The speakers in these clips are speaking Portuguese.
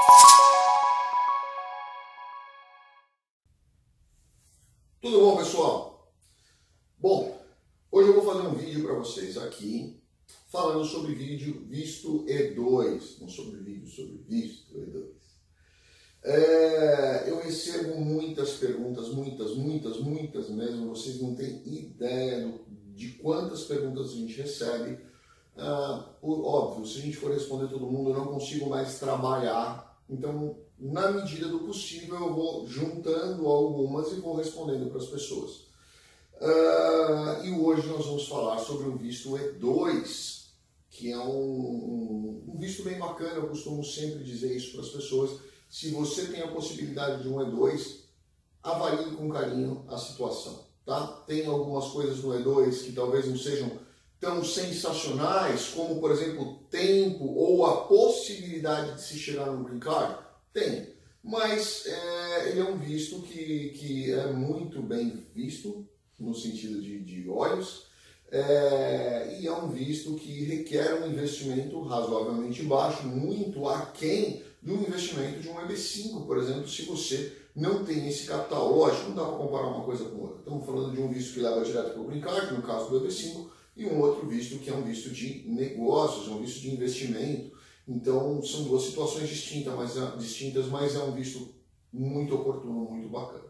Tudo bom, pessoal? Bom, hoje eu vou fazer um vídeo para vocês aqui falando sobre visto E2, não sobre vídeo, sobre visto E2. Eu recebo muitas perguntas, muitas mesmo, vocês não têm ideia de quantas perguntas a gente recebe. Óbvio, se a gente for responder todo mundo, eu não consigo mais trabalhar, então na medida do possível eu vou juntando algumas e vou respondendo para as pessoas. E hoje nós vamos falar sobre o visto E2, que é um visto bem bacana. Eu costumo sempre dizer isso para as pessoas: se você tem a possibilidade de um E2, avalie com carinho a situação, tá? Tem algumas coisas no E2 que talvez não sejam tão sensacionais, como por exemplo o tempo ou a possibilidade de se chegar no Green Card. Tem, mas ele é um visto que é muito bem visto, no sentido de olhos, e é um visto que requer um investimento razoavelmente baixo, muito aquém do investimento de um EB5, por exemplo, se você não tem esse capital. Lógico, não dá para comparar uma coisa com outra. Estamos falando de um visto que leva direto para o Green Card, no caso do EB5, e um outro visto que é um visto de negócios, um visto de investimento. Então, são duas situações distintas, mas é um visto muito oportuno, muito bacana.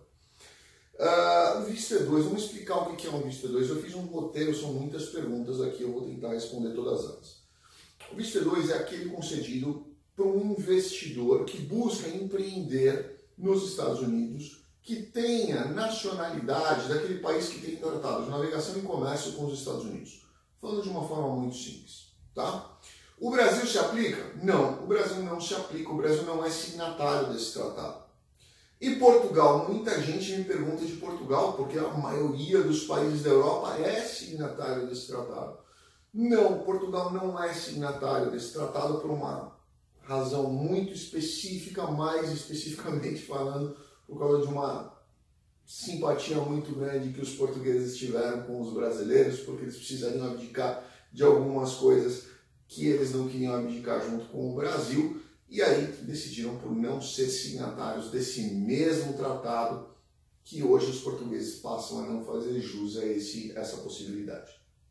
O visto E2, vamos explicar o que é um visto E2. Eu fiz um roteiro, são muitas perguntas aqui, eu vou tentar responder todas elas. O visto E2 é aquele concedido para um investidor que busca empreender nos Estados Unidos, que tenha nacionalidade daquele país que tem tratado de navegação e comércio com os Estados Unidos. Falando de uma forma muito simples, tá? O Brasil se aplica? Não, o Brasil não se aplica, o Brasil não é signatário desse tratado. E Portugal? Muita gente me pergunta de Portugal, porque a maioria dos países da Europa é signatário desse tratado. Não, Portugal não é signatário desse tratado por uma razão muito específica, mais especificamente falando, por causa de uma simpatia muito grande que os portugueses tiveram com os brasileiros, porque eles precisariam abdicar de algumas coisas que eles não queriam abdicar junto com o Brasil, e aí decidiram por não ser signatários desse mesmo tratado, que hoje os portugueses passam a não fazer jus a essa possibilidade.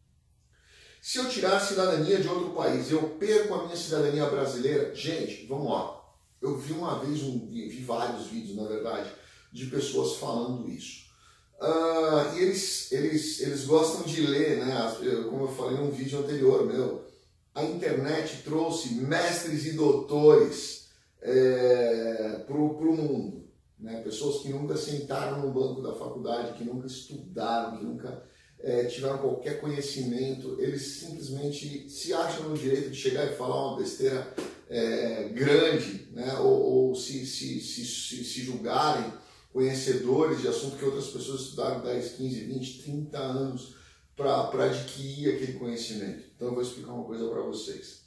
Se eu tirar a cidadania de outro país, eu perco a minha cidadania brasileira? Gente, vamos lá. Eu vi uma vez, vi vários vídeos, na verdade, de pessoas falando isso. E eles gostam de ler, né? Como eu falei num vídeo anterior meu, a internet trouxe mestres e doutores para o mundo, né? Pessoas que nunca sentaram no banco da faculdade, que nunca estudaram, que nunca tiveram qualquer conhecimento. Eles simplesmente se acham no direito de chegar e falar uma besteira grande, né? ou se julgarem conhecedores de assunto que outras pessoas estudaram 10, 15, 20, 30 anos para adquirir aquele conhecimento. Então eu vou explicar uma coisa para vocês.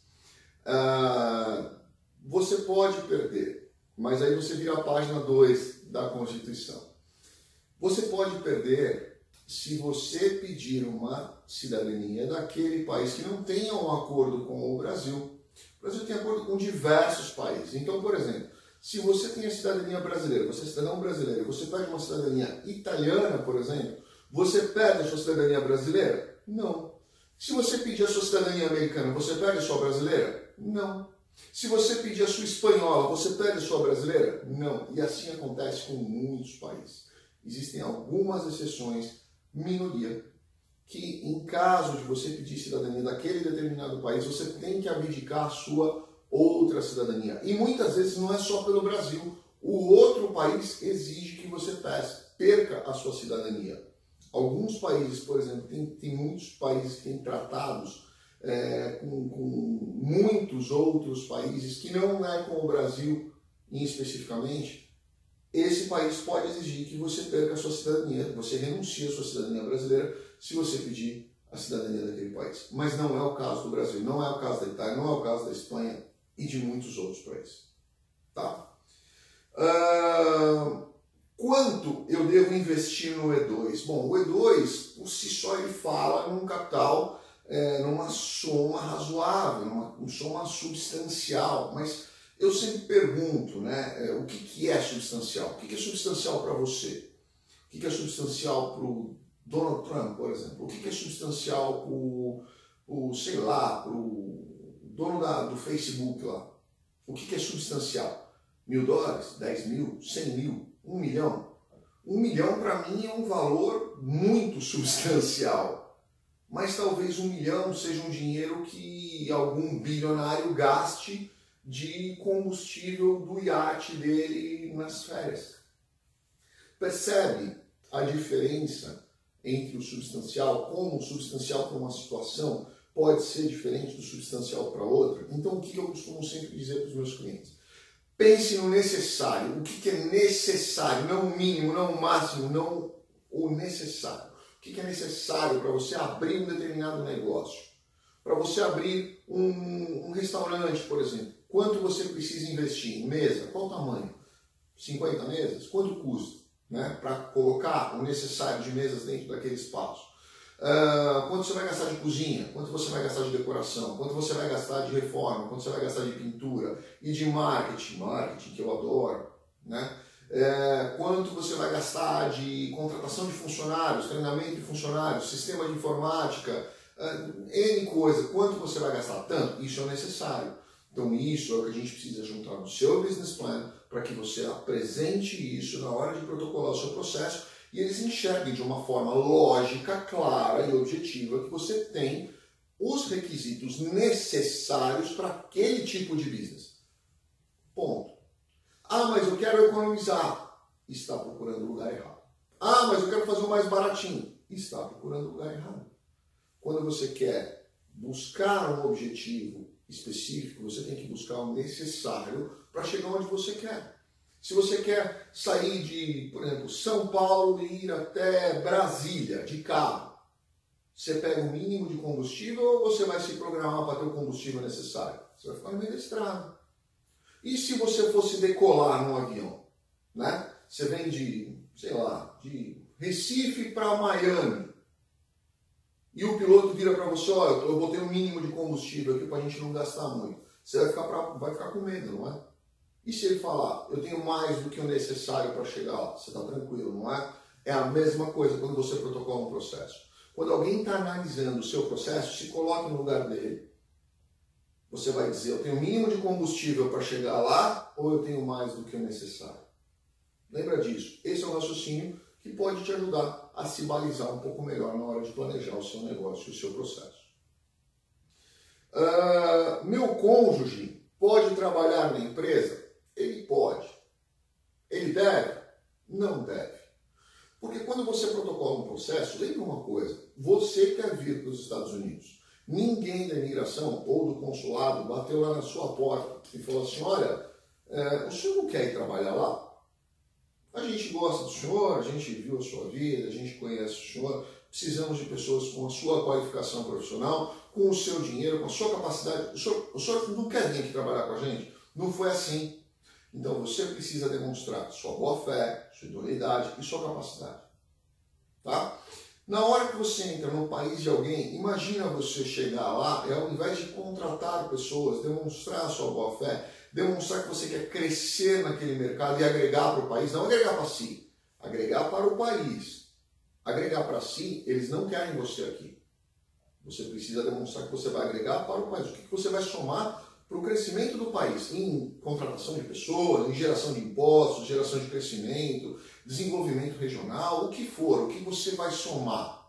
Você pode perder, mas aí você vira a página 2 da Constituição. Você pode perder se você pedir uma cidadania daquele país que não tenha um acordo com o Brasil. O Brasil tem acordo com diversos países. Então, por exemplo, se você tem a cidadania brasileira, você é cidadão brasileiro, você pede uma cidadania italiana, por exemplo, você perde a sua cidadania brasileira? Não. Se você pedir a sua cidadania americana, você perde a sua brasileira? Não. Se você pedir a sua espanhola, você perde a sua brasileira? Não. E assim acontece com muitos países. Existem algumas exceções, minoria, que em caso de você pedir cidadania daquele determinado país, você tem que abdicar a sua outra cidadania. E muitas vezes não é só pelo Brasil. O outro país exige que você perca a sua cidadania. Alguns países, por exemplo, tem muitos países que têm tratados com muitos outros países, que não é com o Brasil especificamente. Esse país pode exigir que você perca a sua cidadania, você renuncie à sua cidadania brasileira se você pedir a cidadania daquele país. Mas não é o caso do Brasil, não é o caso da Itália, não é o caso da Espanha e de muitos outros países. Tá? Quanto eu devo investir no E2? Bom, o E2, por si só, ele fala num capital, numa soma razoável, numa soma substancial, mas Eu sempre pergunto, né, o que é substancial? O que é substancial para você? O que é substancial para o Donald Trump, por exemplo? O que é substancial para o sei lá, para o dono do Facebook lá? O que é substancial? $1.000, 10 mil, 100 mil, 1 milhão? 1 milhão para mim é um valor muito substancial. Mas talvez 1 milhão seja um dinheiro que algum bilionário gaste de combustível do iate dele nas férias. Percebe a diferença entre o substancial, como o substancial para uma situação pode ser diferente do substancial para outra? Então, o que eu costumo sempre dizer para os meus clientes? Pense no necessário. O que é necessário? Não o mínimo, não o máximo, não o necessário. O que é necessário para você abrir um determinado negócio? Para você abrir um restaurante, por exemplo. Quanto você precisa investir em mesa? Qual o tamanho? 50 mesas? Quanto custa, né, para colocar o necessário de mesas dentro daquele espaço? Quanto você vai gastar de cozinha? Quanto você vai gastar de decoração? Quanto você vai gastar de reforma? Quanto você vai gastar de pintura? E de marketing, que eu adoro, né? Quanto você vai gastar de contratação de funcionários, treinamento de funcionários, sistema de informática, N coisa. Quanto você vai gastar? Tanto. Isso é necessário. Então isso é o que a gente precisa juntar no seu business plan para que você apresente isso na hora de protocolar o seu processo e eles enxerguem de uma forma lógica, clara e objetiva que você tem os requisitos necessários para aquele tipo de business. Ponto. Ah, mas eu quero economizar. Está procurando o lugar errado. Ah, mas eu quero fazer o mais baratinho. Está procurando o lugar errado. Quando você quer buscar um objetivo específico, você tem que buscar o necessário para chegar onde você quer. Se você quer sair de, por exemplo, São Paulo e ir até Brasília de carro, você pega o mínimo de combustível ou você vai se programar para ter o combustível necessário? Você vai ficar no meio da estrada. E se você fosse decolar num avião, né? Você vem de, sei lá, de Recife para Miami, e o piloto vira para você, olha, eu botei um mínimo de combustível aqui para a gente não gastar muito. Você vai ficar com medo, não é? E se ele falar, eu tenho mais do que o necessário para chegar lá? Você está tranquilo, não é? É a mesma coisa quando você protocola um processo. Quando alguém está analisando o seu processo, se coloque no lugar dele. Você vai dizer, eu tenho o mínimo de combustível para chegar lá ou eu tenho mais do que o necessário? Lembra disso. Esse é o raciocínio que pode te ajudar a se balizar um pouco melhor na hora de planejar o seu negócio e o seu processo. Meu cônjuge pode trabalhar na empresa? Ele pode. Ele deve? Não deve. Porque quando você protocola um processo, lembra uma coisa, você quer vir para os Estados Unidos. Ninguém da imigração ou do consulado bateu lá na sua porta e falou assim, olha, o senhor não quer ir trabalhar lá? A gente gosta do senhor, a gente viu a sua vida, a gente conhece o senhor, precisamos de pessoas com a sua qualificação profissional, com o seu dinheiro, com a sua capacidade. O senhor não quer vir aqui trabalhar com a gente? Não foi assim. Então você precisa demonstrar sua boa fé, sua idoneidade e sua capacidade. Tá? Na hora que você entra no país de alguém, imagina você chegar lá e ao invés de contratar pessoas, demonstrar sua boa fé, demonstrar que você quer crescer naquele mercado e agregar para o país, não agregar para si, agregar para o país. Agregar para si, eles não querem você aqui. Você precisa demonstrar que você vai agregar para o país. O que você vai somar para o crescimento do país? Em contratação de pessoas, em geração de impostos, geração de crescimento, desenvolvimento regional, o que for, o que você vai somar.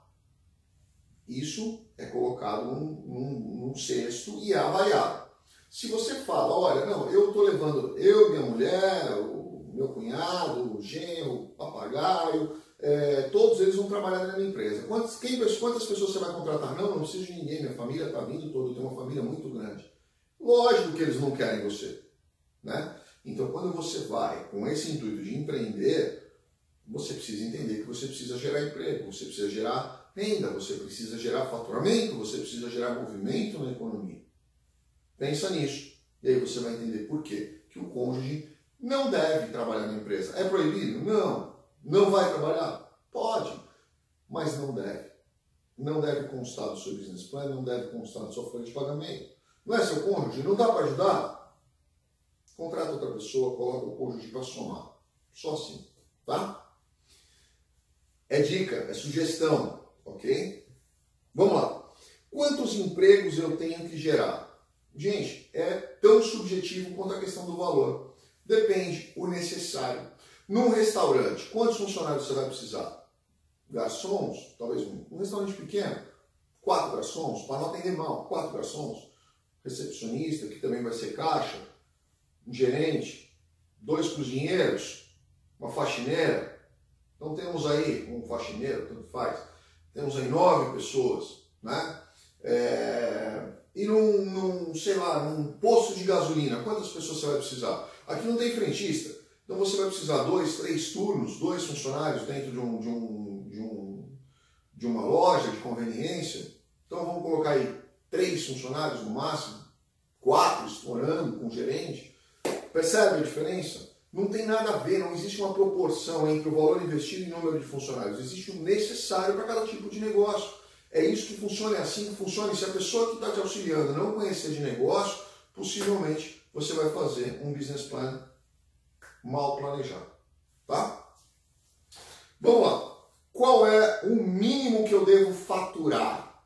Isso é colocado num cesto e é avaliado. Se você fala, olha, não, eu estou levando eu, minha mulher, o meu cunhado, o genro, o papagaio, todos eles vão trabalhar na minha empresa. Quantas pessoas você vai contratar? Não preciso de ninguém, minha família está vindo toda, eu tenho uma família muito grande. Lógico que eles não querem você, né? Então, quando você vai com esse intuito de empreender, você precisa entender que você precisa gerar emprego, você precisa gerar renda, você precisa gerar faturamento, você precisa gerar movimento na economia. Pensa nisso. E aí você vai entender por quê que o cônjuge não deve trabalhar na empresa. É proibido? Não. Não vai trabalhar? Pode, mas não deve. Não deve constar do seu business plan, não deve constar da sua folha de pagamento. Não é seu cônjuge? Não dá para ajudar? contrata outra pessoa, coloca o cônjuge para somar. Só assim, tá? É dica, é sugestão, ok? Vamos lá. Quantos empregos eu tenho que gerar? Gente, é tão subjetivo quanto a questão do valor. Depende, o necessário. Num restaurante, quantos funcionários você vai precisar? Garçons? Talvez um restaurante pequeno. 4 garçons, para não atender mal. 4 garçons. Recepcionista, que também vai ser caixa. Um gerente. 2 cozinheiros. Uma faxineira. Então temos aí um faxineiro, tanto faz. Temos aí 9 pessoas, né? E sei lá, num posto de gasolina, quantas pessoas você vai precisar? Aqui não tem frentista, então você vai precisar 2, 3 turnos, 2 funcionários dentro de uma loja de conveniência. Então vamos colocar aí 3 funcionários no máximo, 4 estourando com o gerente. Percebe a diferença? Não tem nada a ver, não existe uma proporção entre o valor investido e o número de funcionários. Existe o necessário para cada tipo de negócio. É isso que funciona, é assim que funciona. E se a pessoa que está te auxiliando não conhecer de negócio, possivelmente você vai fazer um business plan mal planejado. Tá? Vamos lá. Qual é o mínimo que eu devo faturar?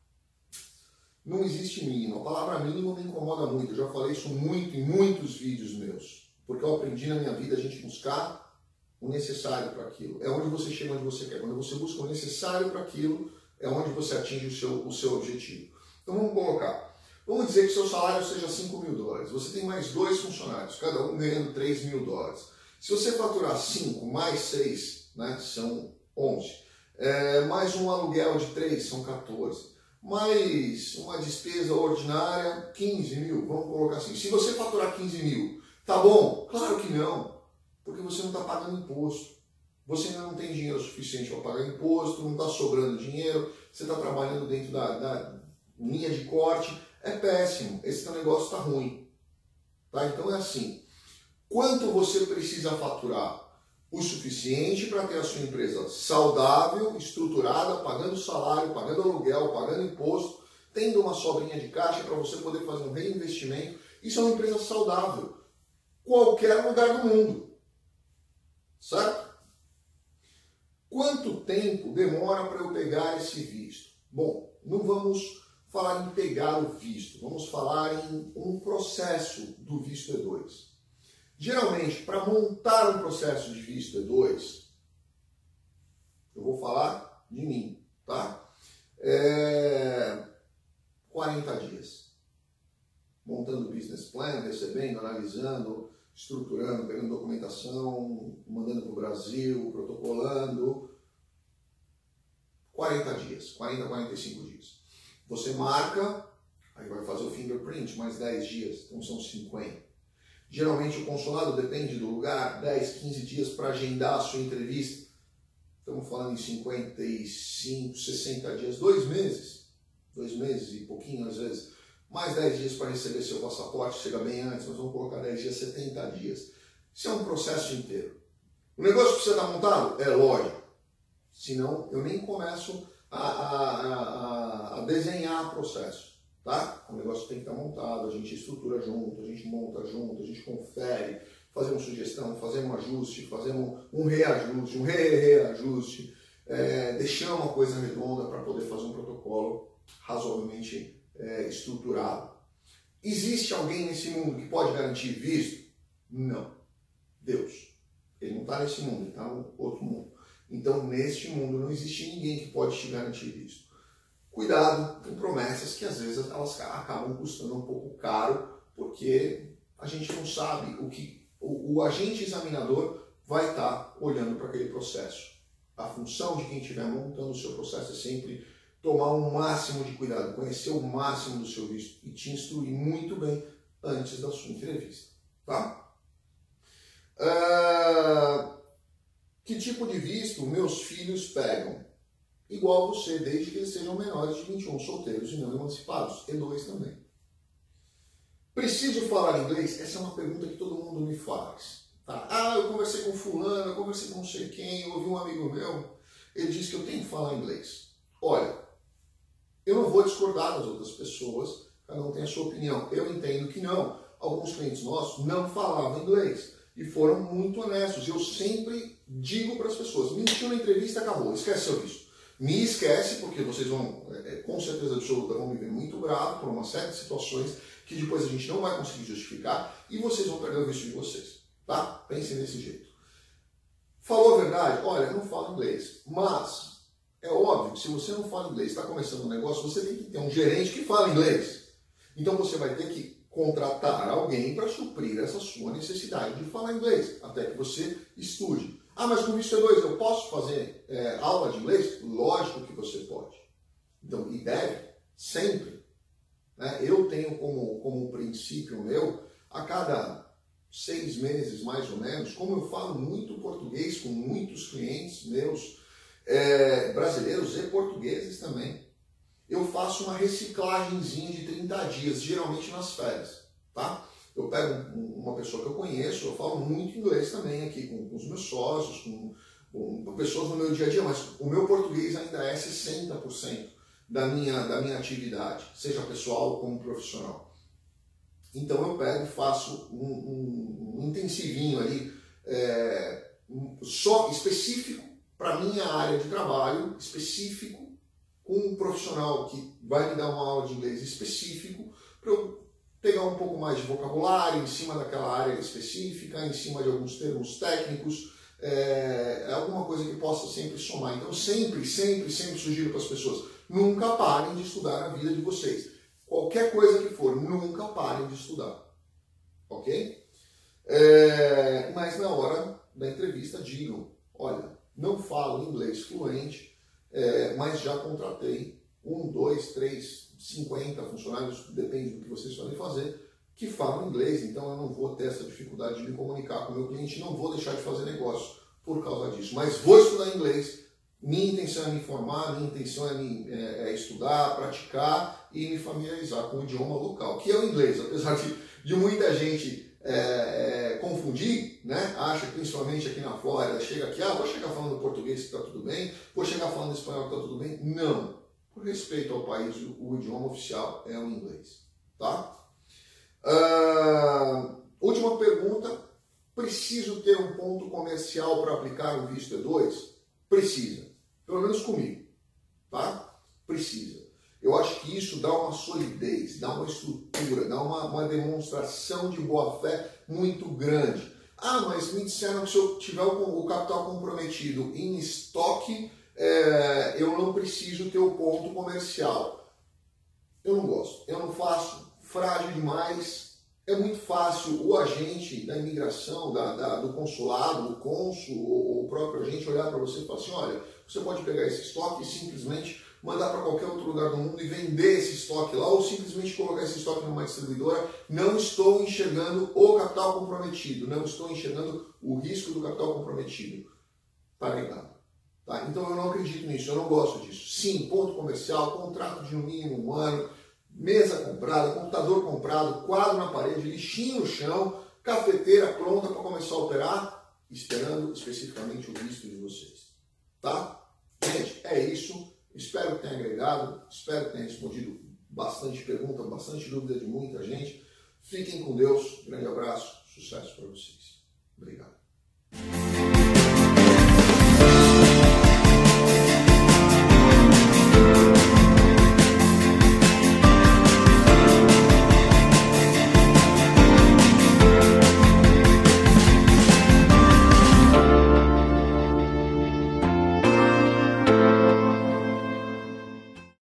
Não existe mínimo. A palavra mínimo me incomoda muito. Eu já falei isso muito em muitos vídeos meus. Porque eu aprendi na minha vida a gente buscar o necessário para aquilo. É onde você chega onde você quer. Quando você busca o necessário para aquilo, é onde você atinge o seu objetivo. Então vamos colocar. Vamos dizer que seu salário seja $5.000. Você tem mais 2 funcionários, cada um ganhando $3.000. Se você faturar 5 mais 6, né, são 11. Mais um aluguel de 3, são 14. Mais uma despesa ordinária, 15.000. Vamos colocar assim. Se você faturar 15.000, tá bom? Claro que não. Porque você não está pagando imposto. Você ainda não tem dinheiro suficiente para pagar imposto, não está sobrando dinheiro, você está trabalhando dentro da linha de corte, é péssimo, esse teu negócio está ruim. Tá? Então é assim, quanto você precisa faturar? O suficiente para ter a sua empresa saudável, estruturada, pagando salário, pagando aluguel, pagando imposto, tendo uma sobrinha de caixa para você poder fazer um reinvestimento. Isso é uma empresa saudável, qualquer lugar do mundo. Certo? Quanto tempo demora para eu pegar esse visto? Bom, não vamos falar em pegar o visto, vamos falar em um processo do visto E2. Geralmente, para montar um processo de visto E2, eu vou falar de mim, tá? 40 dias. Montando o business plan, recebendo, analisando, estruturando, pegando documentação, mandando para o Brasil, protocolando. 40 dias, 40 a 45 dias. Você marca, aí vai fazer o fingerprint, mais 10 dias, então são 50. Geralmente o consulado depende do lugar, 10, 15 dias para agendar a sua entrevista. Estamos falando em 55, 60 dias, 2 meses. 2 meses e pouquinho às vezes. Mais 10 dias para receber seu passaporte, chega bem antes, nós vamos colocar 10 dias, 70 dias. Isso é um processo inteiro. O negócio precisa estar montado? É lógico. Senão eu nem começo a desenhar o processo. Tá? O negócio tem que estar montado, a gente estrutura junto, a gente monta junto, a gente confere, fazemos sugestão, fazemos ajuste, fazemos um reajuste, um reajuste, deixamos uma coisa redonda para poder fazer um protocolo razoavelmente estruturado. Existe alguém nesse mundo que pode garantir visto? Não. Deus. Ele não está nesse mundo, ele está no outro mundo. Então, neste mundo não existe ninguém que pode te garantir visto. Cuidado com promessas que às vezes elas acabam custando um pouco caro, porque a gente não sabe o que o agente examinador vai estar olhando para aquele processo. A função de quem estiver montando o seu processo é sempre tomar o máximo de cuidado, conhecer o máximo do seu visto e te instruir muito bem antes da sua entrevista. Tá? Que tipo de visto meus filhos pegam? Igual você, desde que eles sejam menores de 21, solteiros e não emancipados. E2 também. Preciso falar inglês? Essa é uma pergunta que todo mundo me faz. Tá? Eu conversei com fulano, eu conversei com não sei quem, eu ouvi um amigo meu, ele disse que eu tenho que falar inglês. Olha, eu não vou discordar das outras pessoas, cada um tem a sua opinião. Eu entendo que não. alguns clientes nossos não falavam inglês e foram muito honestos. Eu sempre digo para as pessoas, mentiu na entrevista, acabou, esquece seu visto. Me esquece, porque vocês vão, com certeza absoluta, vão me ver muito bravo por uma série de situações que depois a gente não vai conseguir justificar e vocês vão perder o visto de vocês, tá? Pensem desse jeito. Falou a verdade? Olha, não falo inglês, mas é óbvio que se você não fala inglês, está começando um negócio, você tem que ter um gerente que fala inglês. Então você vai ter que contratar alguém para suprir essa sua necessidade de falar inglês, até que você estude. Ah, mas com visto E2 eu posso fazer aula de inglês? Lógico que você pode. Então, e deve, sempre. Né? Eu tenho como princípio meu, a cada 6 meses mais ou menos, como eu falo muito português com muitos clientes meus, brasileiros e portugueses também, eu faço uma reciclagenzinha de 30 dias, geralmente nas férias, tá? Eu pego uma pessoa que eu conheço, eu falo muito inglês também aqui com os meus sócios, com pessoas no meu dia a dia, mas o meu português ainda é 60% da minha atividade, seja pessoal como profissional. Então eu pego e faço um intensivinho ali, só específico para a minha área de trabalho, específico, com um profissional que vai me dar uma aula de inglês específico, para eu pegar um pouco mais de vocabulário em cima daquela área específica, em cima de alguns termos técnicos, alguma coisa que possa sempre somar. Então sempre sugiro para as pessoas, nunca parem de estudar a vida de vocês. Qualquer coisa que for, nunca parem de estudar. Ok? Mas na hora da entrevista digam, olha, não falo inglês fluente, mas já contratei 1, 2, 3, 50 funcionários, depende do que vocês podem fazer, que falam inglês, então eu não vou ter essa dificuldade de me comunicar com o meu cliente, não vou deixar de fazer negócio por causa disso. Mas vou estudar inglês, minha intenção é me informar, minha intenção é estudar, praticar e me familiarizar com o idioma local, que é o inglês, apesar de muita gente confundir, né? Acha que principalmente aqui na Flórida, chega aqui, vou chegar falando português que está tudo bem, vou chegar falando espanhol que está tudo bem. Não. Por respeito ao país, o idioma oficial é o inglês. Tá? Última pergunta. Preciso ter um ponto comercial para aplicar o visto E2? Precisa. Pelo menos comigo. Tá? Precisa. Eu acho que isso dá uma solidez, dá uma estrutura, dá uma demonstração de boa-fé muito grande. Ah, mas me disseram que se eu tiver o capital comprometido em estoque, eu não preciso ter o ponto comercial. Eu não gosto, eu não faço, frágil demais. É muito fácil o agente da imigração, do consulado, o cônsul ou o próprio agente olhar para você e falar assim, olha, você pode pegar esse estoque e simplesmente mandar para qualquer outro lugar do mundo e vender esse estoque lá, ou simplesmente colocar esse estoque numa distribuidora. Não estou enxergando o capital comprometido, não estou enxergando o risco do capital comprometido. Tá ligado? Tá? Então eu não acredito nisso, eu não gosto disso. Sim, ponto comercial, contrato de no mínimo 1 ano, mesa comprada, computador comprado, quadro na parede, lixinho no chão, cafeteira pronta para começar a operar, esperando especificamente o visto de vocês. Tá? Gente, é isso. Espero que tenha agregado, espero que tenha respondido bastante pergunta, bastante dúvida de muita gente. Fiquem com Deus, grande abraço, sucesso para vocês. Obrigado.